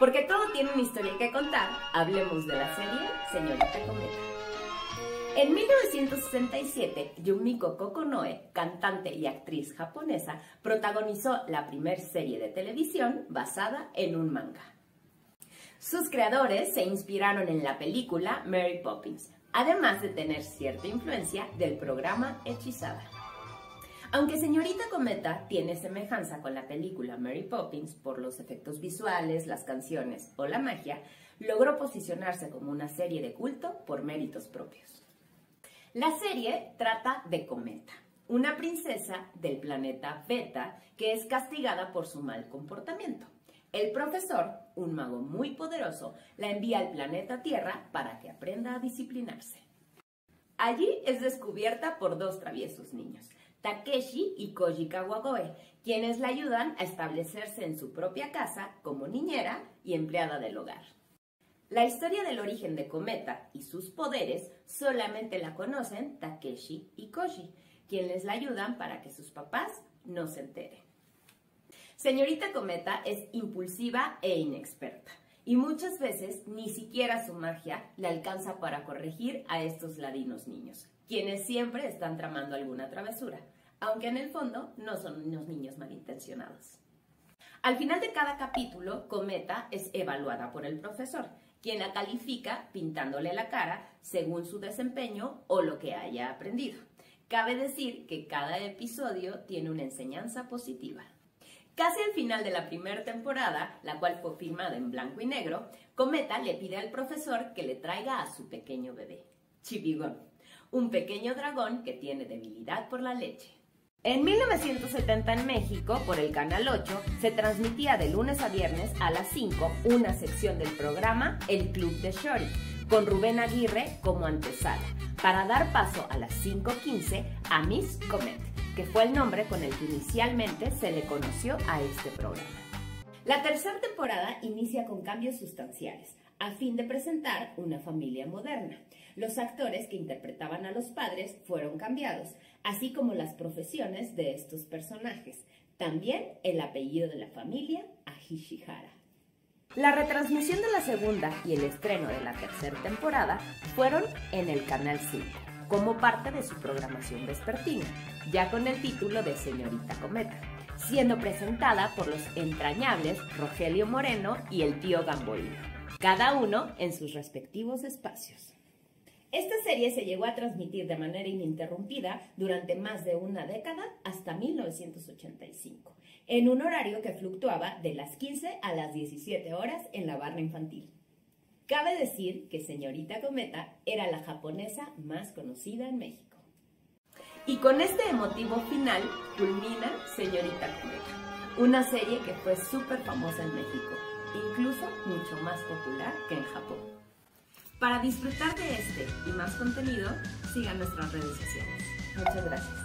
Porque todo tiene una historia que contar, hablemos de la serie Señorita Cometa. En 1967, Yumiko Kokonoe, cantante y actriz japonesa, protagonizó la primera serie de televisión basada en un manga. Sus creadores se inspiraron en la película Mary Poppins, además de tener cierta influencia del programa Hechizada. Aunque Señorita Cometa tiene semejanza con la película Mary Poppins por los efectos visuales, las canciones o la magia, logró posicionarse como una serie de culto por méritos propios. La serie trata de Cometa, una princesa del planeta Beta que es castigada por su mal comportamiento. El profesor, un mago muy poderoso, la envía al planeta Tierra para que aprenda a disciplinarse. Allí es descubierta por dos traviesos niños, Takeshi y Koji Kawagoe, quienes la ayudan a establecerse en su propia casa como niñera y empleada del hogar. La historia del origen de Cometa y sus poderes solamente la conocen Takeshi y Koji, quienes la ayudan para que sus papás no se enteren. Señorita Cometa es impulsiva e inexperta, y muchas veces ni siquiera su magia le alcanza para corregir a estos ladinos niños, quienes siempre están tramando alguna travesura, aunque en el fondo no son unos niños malintencionados. Al final de cada capítulo, Cometa es evaluada por el profesor, quien la califica pintándole la cara según su desempeño o lo que haya aprendido. Cabe decir que cada episodio tiene una enseñanza positiva. Casi al final de la primera temporada, la cual fue filmada en blanco y negro, Cometa le pide al profesor que le traiga a su pequeño bebé, Chibigón, un pequeño dragón que tiene debilidad por la leche. En 1970 en México, por el Canal 8, se transmitía de lunes a viernes a las 5 una sección del programa El Club de Shori, con Rubén Aguirre como antesala, para dar paso a las 5:15 a Miss Comet, que fue el nombre con el que inicialmente se le conoció a este programa. La tercera temporada inicia con cambios sustanciales, a fin de presentar una familia moderna. Los actores que interpretaban a los padres fueron cambiados, así como las profesiones de estos personajes. También el apellido de la familia, Hishihara. La retransmisión de la segunda y el estreno de la tercera temporada fueron en el Canal 5, como parte de su programación vespertina, ya con el título de Señorita Cometa, siendo presentada por los entrañables Rogelio Moreno y el tío Gambolino, cada uno en sus respectivos espacios. Esta serie se llegó a transmitir de manera ininterrumpida durante más de una década hasta 1985, en un horario que fluctuaba de las 15 a las 17 horas en la barra infantil. Cabe decir que Señorita Cometa era la japonesa más conocida en México. Y con este emotivo final culmina Señorita Cometa, una serie que fue súper famosa en México, incluso mucho más popular que en Japón. Para disfrutar de este y más contenido, sigan nuestras redes sociales. Muchas gracias.